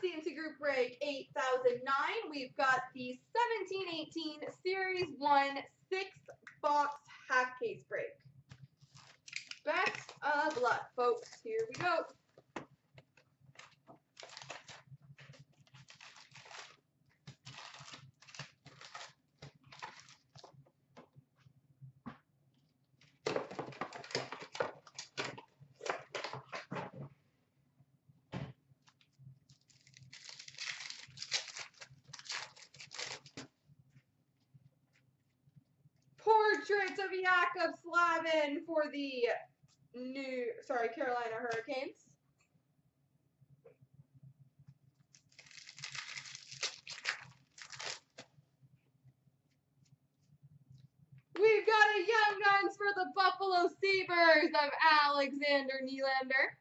into group break 8009, we've got the 1718 Series 1 6-box half case break. Best of luck, folks. Here we go. Portraits of Jakub Slavin for the Carolina Hurricanes. We've got a Young Guns for the Buffalo Sabres of Alexander Nylander.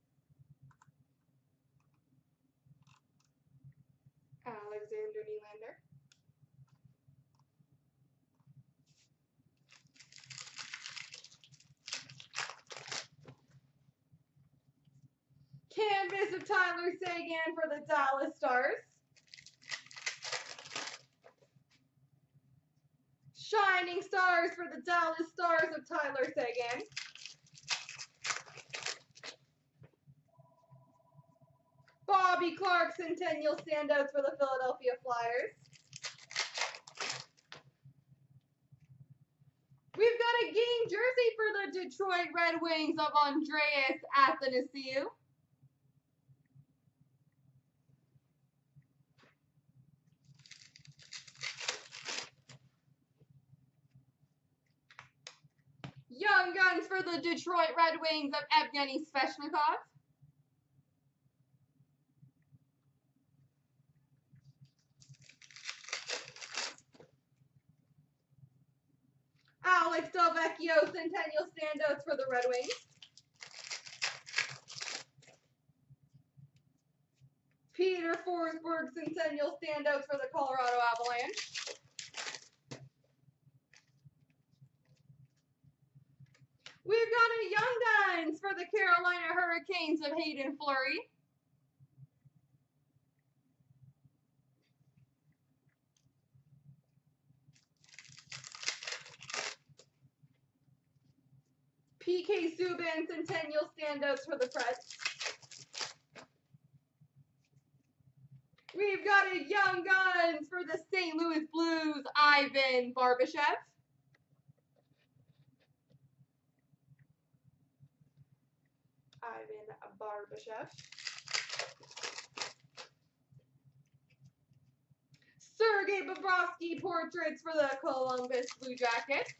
Canvas of Tyler Seguin for the Dallas Stars. Shining Stars for the Dallas Stars of Tyler Seguin. Bobby Clarke Centennial Standouts for the Philadelphia Flyers. We've got a game jersey for the Detroit Red Wings of Andreas Athanasiou. Young Guns for the Detroit Red Wings of Evgeny Svechnikov. Alex Delvecchio Centennial Standouts for the Red Wings. Peter Forsberg Centennial Standouts for the Colorado Avalanche. We've got a Young Guns for the Carolina Hurricanes of Hayden Fleury. PK Subban Centennial Standouts for the Preds. We've got a Young Guns for the St. Louis Blues, Ivan Barbashev. Sergei Bobrovsky Portraits for the Columbus Blue Jackets.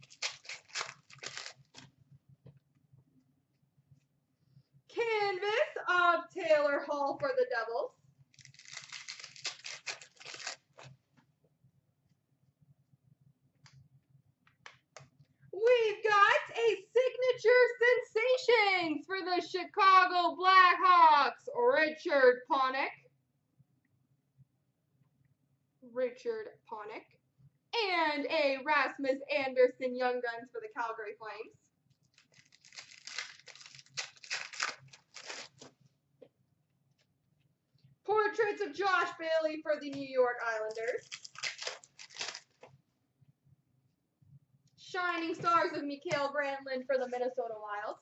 Canvas of Taylor Hall for the Devils. We've got a Signature Sensations for the Chicago Blackhawks, Richard Panik. And a Rasmus Anderson Young Guns for the Calgary Flames. Portraits of Josh Bailey for the New York Islanders. Shining Stars of Mikael Granlund for the Minnesota Wild.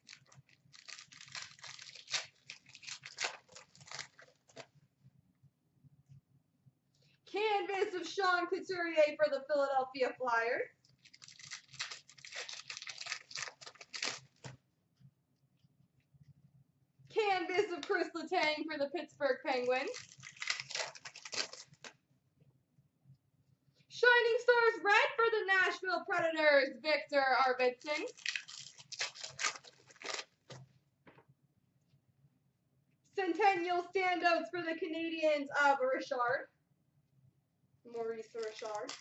Canvas of Sean Couturier for the Philadelphia Flyers. Canvas of Chris Letang for the Pittsburgh Penguins. Shining Stars Red for the Nashville Predators, Victor Arvidsson. Centennial Standouts for the Canadiens of Maurice Richard.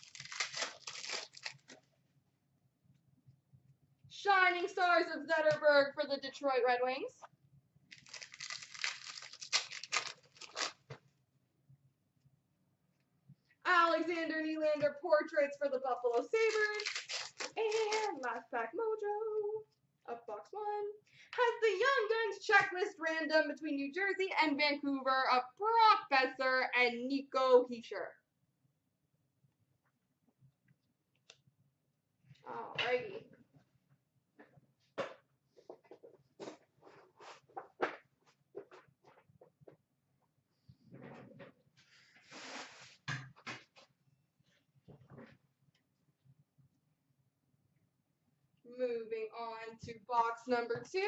Shining Stars of Zetterberg for the Detroit Red Wings. Alexander Nylander Portraits for the Buffalo Sabres. And last pack mojo. of box 1 has the Young Guns checklist random between New Jersey and Vancouver of Brock Besser and Nico Hischier. Alrighty. Moving on to box number 2.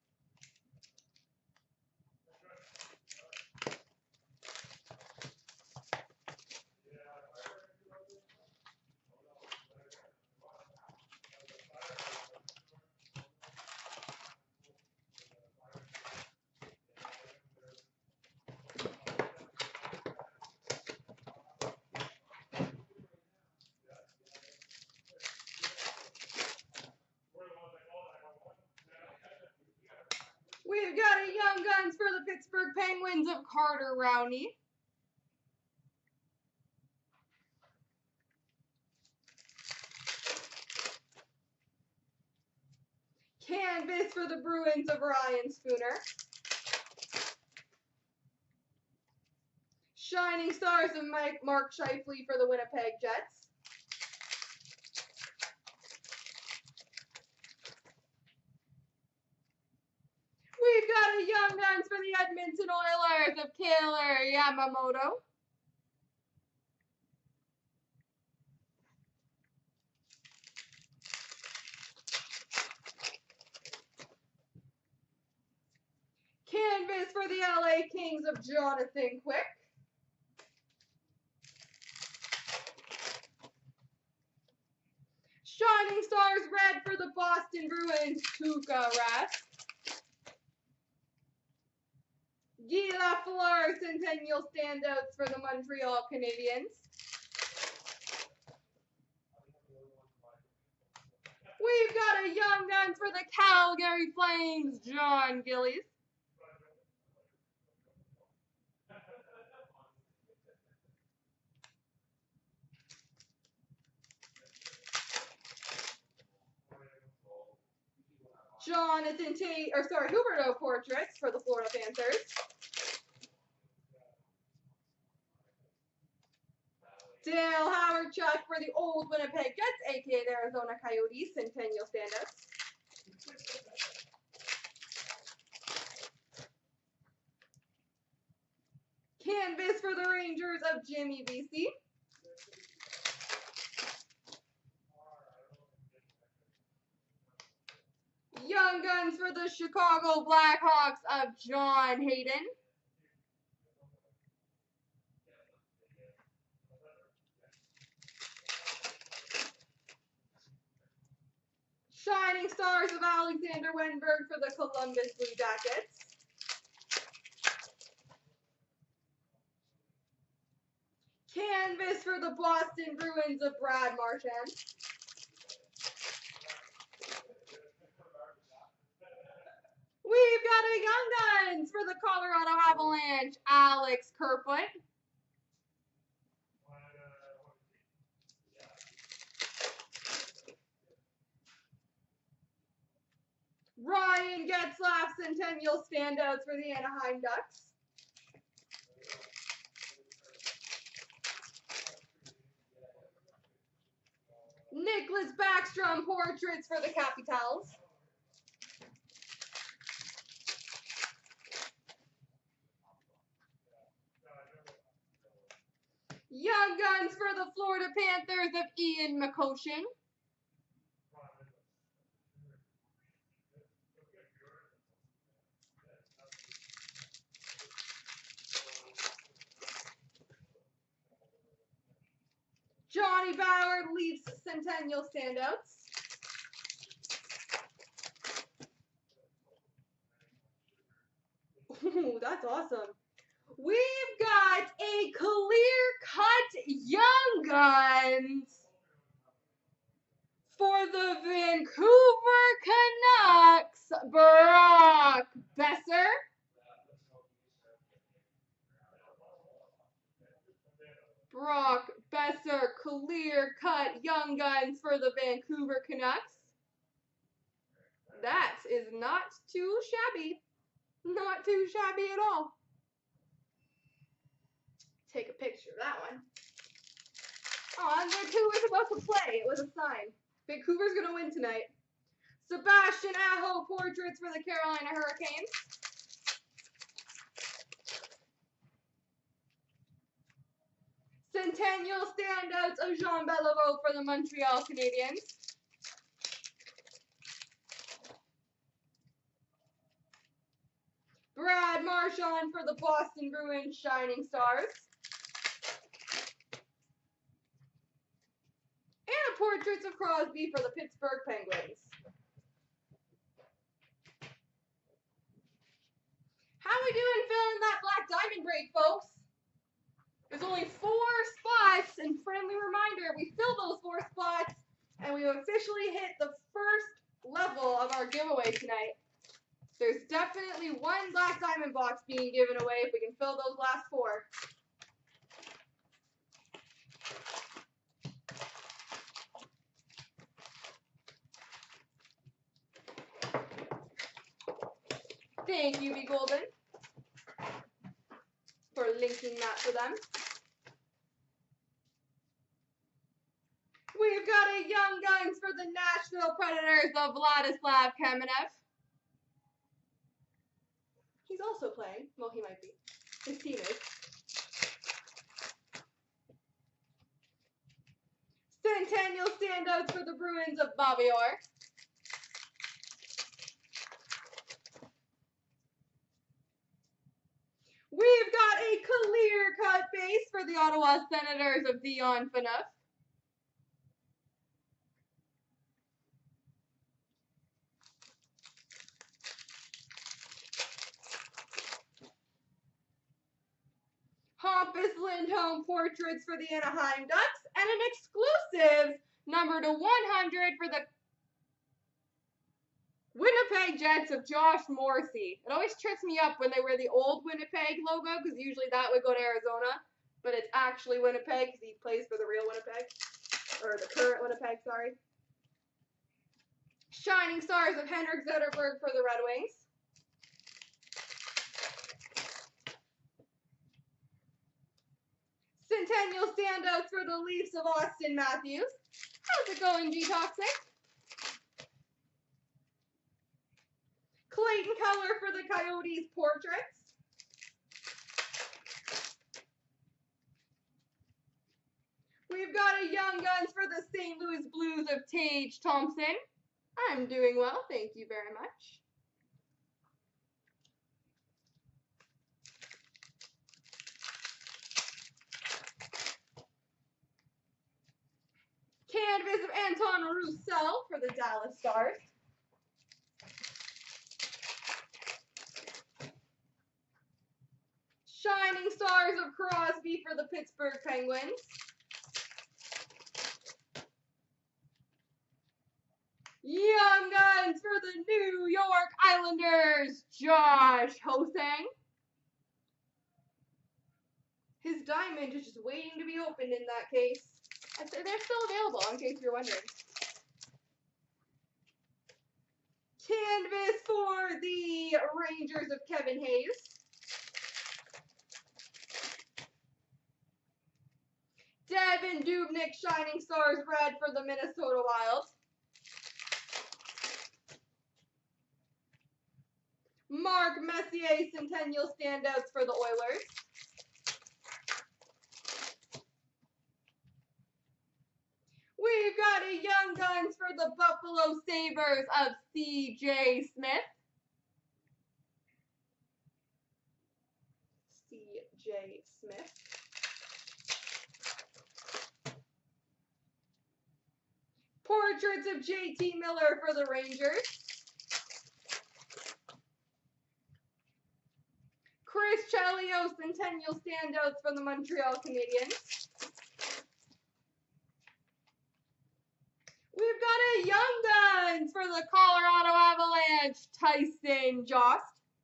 We've got a Young Guns for the Pittsburgh Penguins of Carter Rowney. Canvas for the Bruins of Ryan Spooner. Shining Stars of Mark Scheifele for the Winnipeg Jets. We've got a Young Guns for the Edmonton Oilers of Kailer Yamamoto. Canvas for the LA Kings of Jonathan Quick. Shining Stars red for the Boston Bruins, Tuukka Rask. Guy Lafleur Centennial Standouts for the Montreal Canadiens. We've got a Young Guns for the Calgary Flames, John Gillies. Huberdeau portraits for the Florida Panthers. Dale Hawerchuk for the old Winnipeg Jets, aka the Arizona Coyotes, Centennial Standouts. Canvas for the Rangers of Jimmy Vesey. Young Guns for the Chicago Blackhawks of John Hayden. Shining Stars of Alexander Wenberg for the Columbus Blue Jackets. Canvas for the Boston Bruins of Brad Marchand. We've got a Young Guns for the Colorado Avalanche, Alex Kerfoot. Ryan Getzlaf Centennial Standouts for the Anaheim Ducks. Nicholas Backstrom Portraits for the Capitals. Young Guns for the Florida Panthers of Ian McCoshen. Johnny Bauer Leafs Centennial Standouts. Ooh, that's awesome. We've got a clear-cut Young Guns for the Vancouver Canucks, Brock Besser. Brock Besser, clear-cut Young Guns for the Vancouver Canucks. That is not too shabby. Not too shabby at all. Take a picture of that one. Oh, and Vancouver's about to play. It was a sign. Vancouver's going to win tonight. Sebastian Aho portraits for the Carolina Hurricanes. Centennial standouts of Jean Beliveau for the Montreal Canadiens. Brad Marchand for the Boston Bruins Shining Stars. And portraits of Crosby for the Pittsburgh Penguins. How we doing filling that black diamond break, folks? There's only 4 spots, and friendly reminder, we filled those 4 spots, and we officially hit the first level of our giveaway tonight. There's definitely 1 black diamond box being given away if we can fill those last 4. Thank you, B. Golden, for linking that for them. We've got a Young Guns for the Nashville Predators of Vladislav Kamenev. He's also playing. Well, he might be. His team is. Centennial standouts for the Bruins of Bobby Orr. We've got a clear-cut base for the Ottawa Senators of Dion Phaneuf. Hampus Lindholm portraits for the Anaheim Ducks, and an exclusive number to 100 for the Winnipeg Jets of Josh Morrissey. It always trips me up when they wear the old Winnipeg logo, because usually that would go to Arizona, but it's actually Winnipeg because he plays for the real Winnipeg, or the current Winnipeg, sorry. Shining Stars of Henrik Zetterberg for the Red Wings. Centennial standouts for the Leafs of Austin Matthews. How's it going, G-Toxic? Clayton Keller for the Coyotes portraits. We've got a Young Guns for the St. Louis Blues of Tage Thompson. I'm doing well, thank you very much. Canvas of Anton Roussel for the Dallas Stars. Shining Stars of Crosby for the Pittsburgh Penguins. Young Guns for the New York Islanders, Josh Ho-Sang. His diamond is just waiting to be opened in that case. They're still available, in case you're wondering. Canvas for the Rangers of Kevin Hayes. Devin Dubnyk Shining Stars red for the Minnesota Wild. Mark Messier Centennial standouts for the Oilers. We've got a Young Guns for the Buffalo Sabres of C.J. Smith. C.J. Smith. Portraits of J.T. Miller for the Rangers. Chris Chelios Centennial standouts for the Montreal Canadiens. We've got a Young Guns for the Colorado Avalanche, Tyson Jost.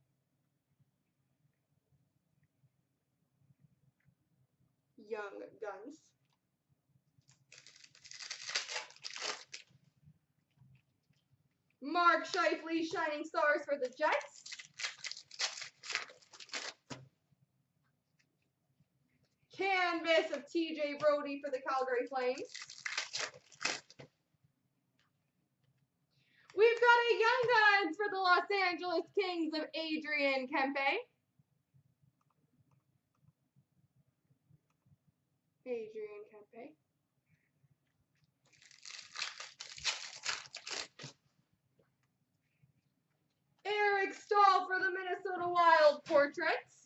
Young Guns. Mark Scheifele, Shining Stars for the Jets. Canvas of TJ Brodie for the Calgary Flames. We've got a Young Guns for the Los Angeles Kings of Adrian Kempe. Adrian Kempe. Eric Stahl for the Minnesota Wild Portraits.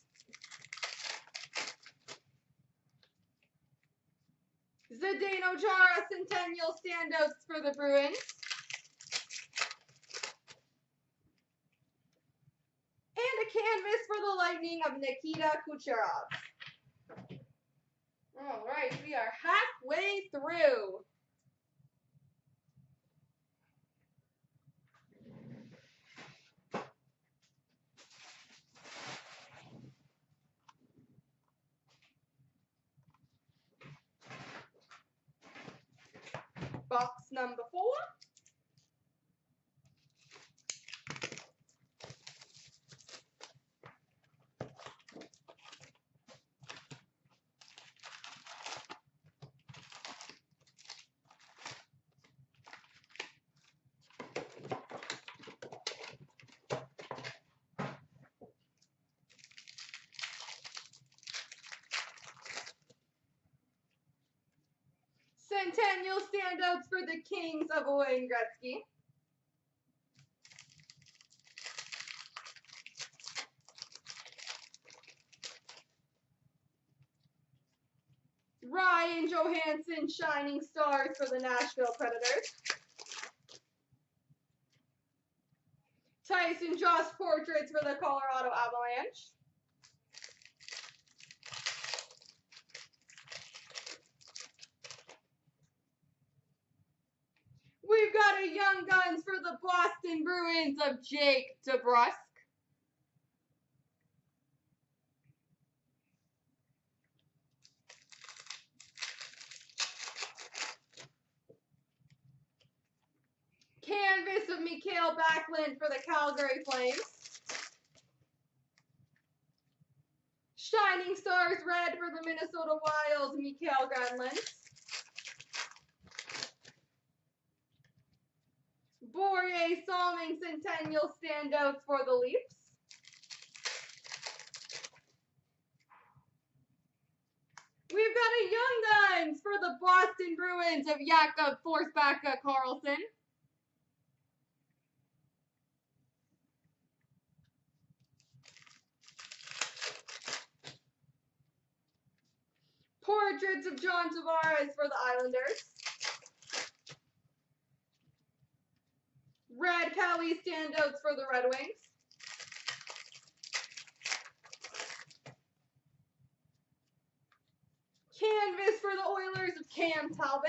Zdeno Chara Centennial Standouts for the Bruins. And a canvas for the Lightning of Nikita Kucherov. All right, we are halfway through. Box number 4. Centennial Standouts for the Kings of Wayne Gretzky. Ryan Johansson, Shining Stars for the Nashville Predators. Tyson Jost Portraits for the Colorado Avalanche. We've got a Young Guns for the Boston Bruins of Jake DeBrusk. Canvas of Mikael Backlund for the Calgary Flames. Shining Stars Red for the Minnesota Wild, Mikael Granlund. Borje Salming Centennial Standouts for the Leafs. We've got a Young Guns for the Boston Bruins of Jakob Forsbacka Karlsson. Portraits of John Tavares for the Islanders. Red Kelly Standouts for the Red Wings. Canvas for the Oilers of Cam Talbot.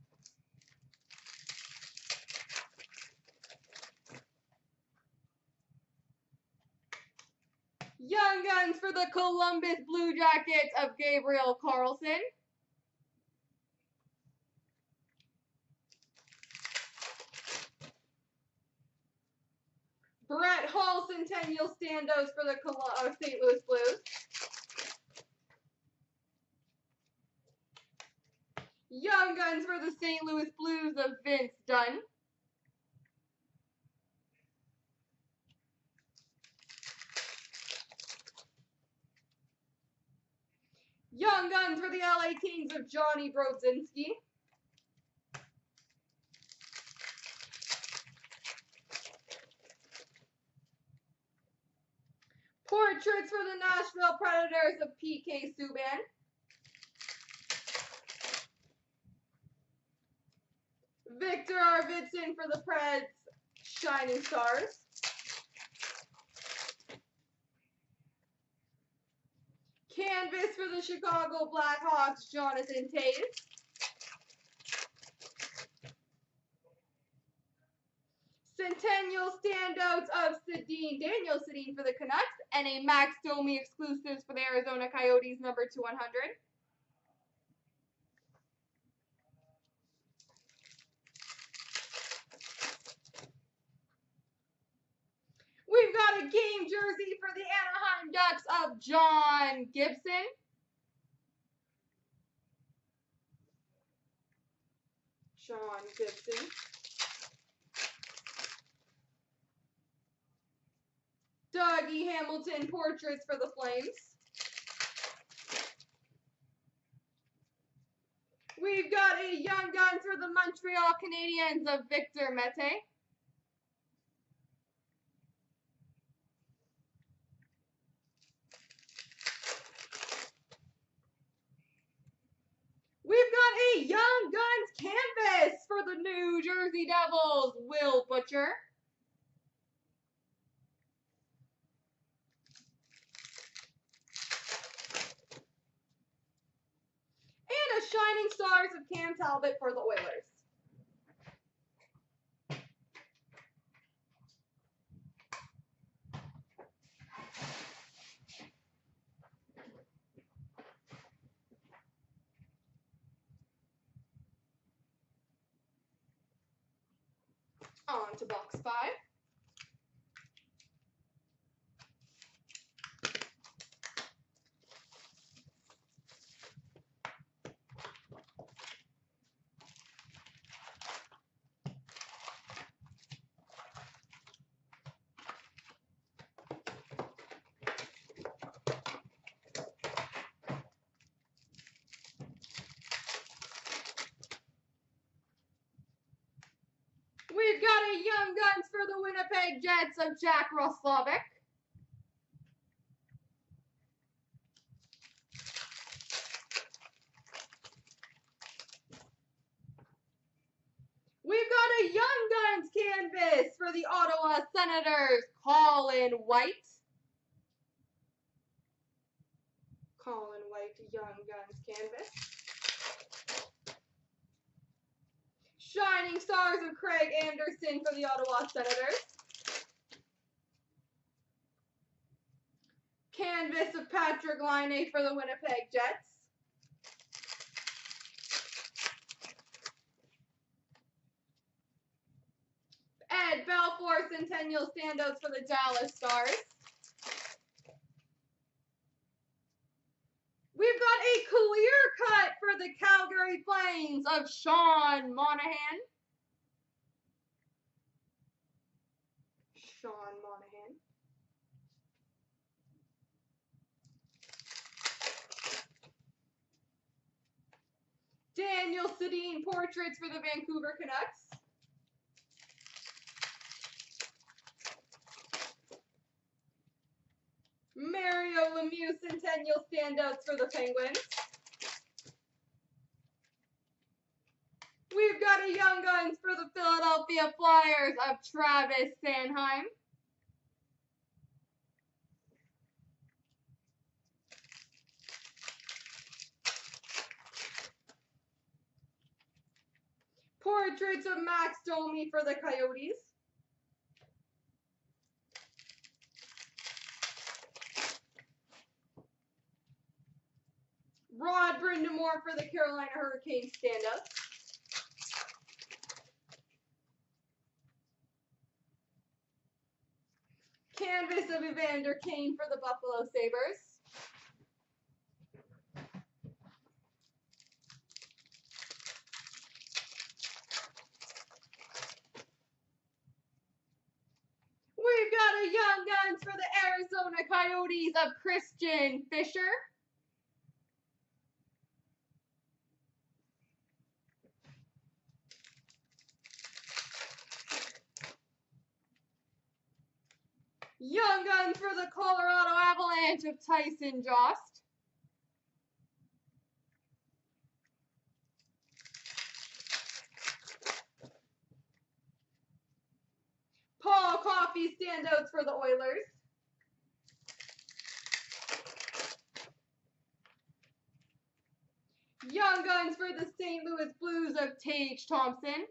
Young Guns for the Columbus Blue Jackets of Gabriel Carlson. Brett Hull Centennial Standouts for the St. Louis Blues. Young Guns for the St. Louis Blues of Vince Dunn. Young Guns for the LA Kings of Johnny Brodzinski. Portraits for the Nashville Predators of PK Subban. Victor Arvidsson for the Preds, Shining Stars. Canvas for the Chicago Blackhawks, Jonathan Toews. Centennial Standouts of Daniel Sedin for the Canucks, and a Max Domi Exclusives for the Arizona Coyotes, number 200. We've got a game jersey for the Anaheim Ducks of John Gibson. John Gibson. Dougie Hamilton portraits for the Flames. We've got a Young Guns for the Montreal Canadiens of Victor Mete. We've got a Young Guns canvas for the New Jersey Devils, Will Butcher. And a Shining Stars of Cam Talbot for the Oilers. On to box 5. We've got a Young Guns for the Winnipeg Jets of Jack Roslovic. We've got a Young Guns canvas for the Ottawa Senators, Colin White. Colin White Young Guns canvas. Shining Stars of Craig Anderson for the Ottawa Senators. Canvas of Patrick Laine for the Winnipeg Jets. Ed Belfour Centennial Standouts for the Dallas Stars. We've got a clear cut for the Calgary Flames of Sean Monahan. Sean Monahan. Daniel Sedin portraits for the Vancouver Canucks. Mario Lemieux Centennial Standouts for the Penguins. We've got a Young Guns for the Philadelphia Flyers of Travis Sanheim. Portraits of Max Domi for the Coyotes. Rod Brind'Amour for the Carolina Hurricanes standouts. Canvas of Evander Kane for the Buffalo Sabres. We've got a Young Guns for the Arizona Coyotes of Christian Fischer. Young Guns for the Colorado Avalanche of Tyson Jost. Paul Coffey standouts for the Oilers. Young Guns for the St. Louis Blues of Tage Thompson.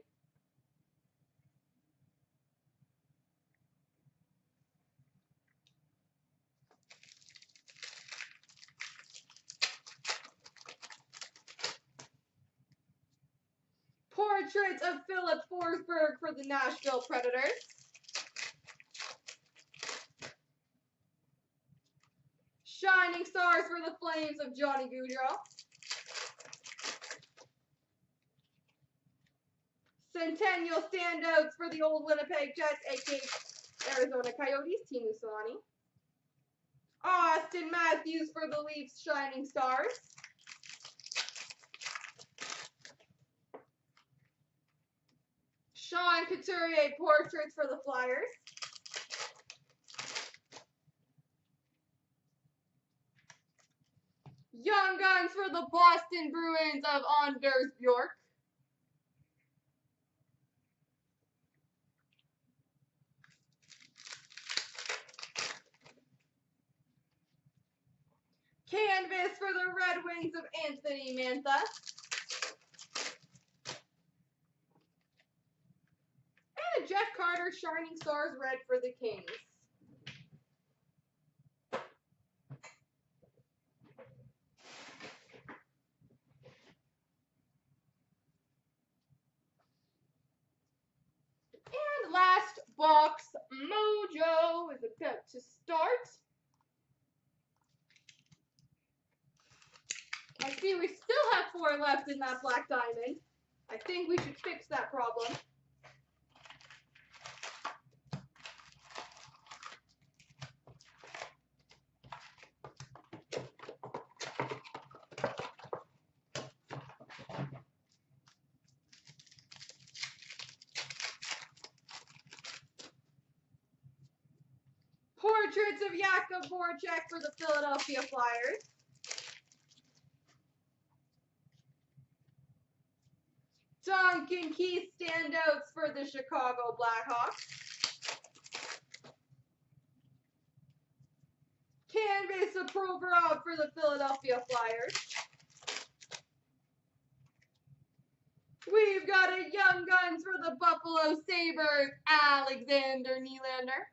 Portraits of Philip Forsberg for the Nashville Predators. Shining Stars for the Flames of Johnny Gaudreau. Centennial Standouts for the old Winnipeg Jets, aka Arizona Coyotes, Teemu Selanne. Austin Matthews for the Leafs, Shining Stars. Sean Couturier Portraits for the Flyers. Young Guns for the Boston Bruins of Anders Bjork. Canvas for the Red Wings of Anthony Mantha. And a Jeff Carter Shining Stars Red for the Kings. And last box mojo is about to start. I see we still have 4 left in that black diamond. I think we should fix that problem. Portraits of Jakub Voracek for the Philadelphia Flyers. Duncan Keith Standouts for the Chicago Blackhawks. Canvas of Provorov for the Philadelphia Flyers. We've got a Young Guns for the Buffalo Sabres, Alexander Nylander.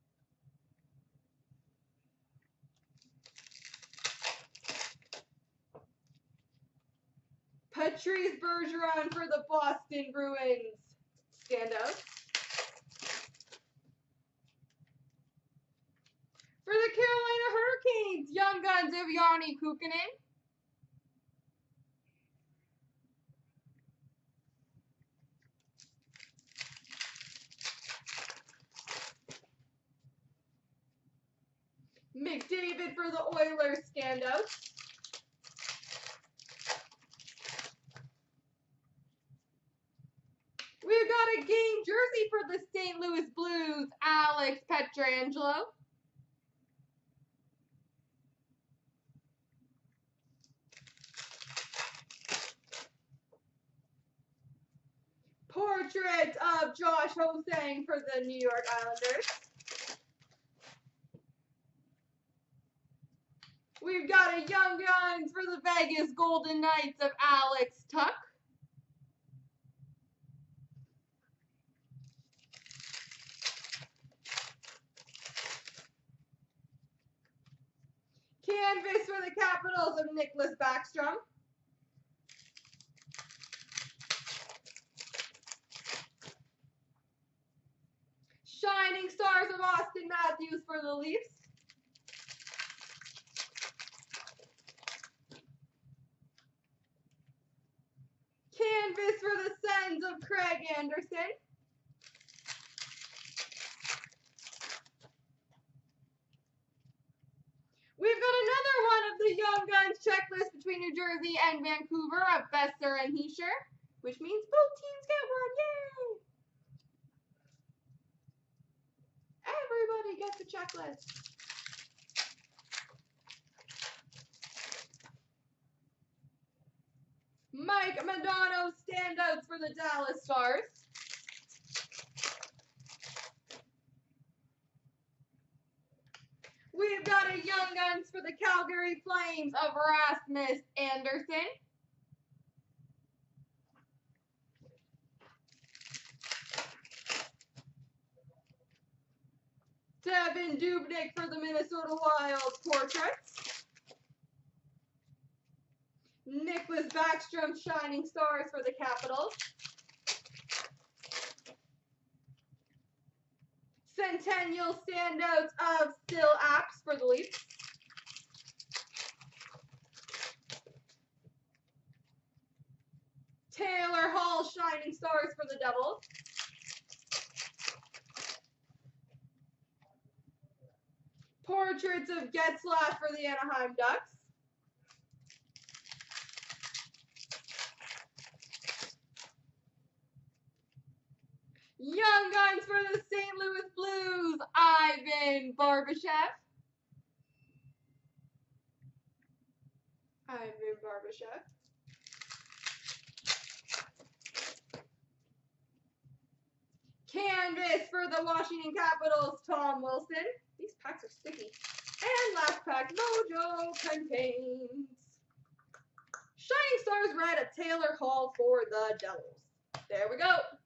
Patrice Bergeron for the Boston Bruins, standout. For the Carolina Hurricanes, Young Guns of Jani Kukkonen. McDavid for the Oilers, standout. We've got a game jersey for the St. Louis Blues, Alex Pietrangelo. Portrait of Josh Ho-Sang for the New York Islanders. We've got a Young Guns for the Vegas Golden Knights of Alex Tuch. Canvas for the Capitals of Nicklas Backstrom. Shining Stars of Austin Matthews for the Leafs. Canvas for the Sens of Craig Anderson. We've got another one of the Young Guns checklist between New Jersey and Vancouver of Besser and Hischier, which means both teams get one. Yay! Everybody gets a checklist. Mike Modano standouts for the Dallas Stars. We've got a Young Guns for the Calgary Flames of Rasmus Anderson. Devin Dubnyk for the Minnesota Wild portraits. Nicklas Backstrom Shining Stars for the Capitals. Centennial Standouts of Still Apps for the Leafs. Stars for the Devils. Portraits of Getzlaf for the Anaheim Ducks. Young Guns for the St. Louis Blues, Ivan Barbashev. Canvas for the Washington Capitals, Tom Wilson. These packs are sticky. And last pack, Mojo contains Shining Stars Red, a Taylor Hall for the Devils. There we go.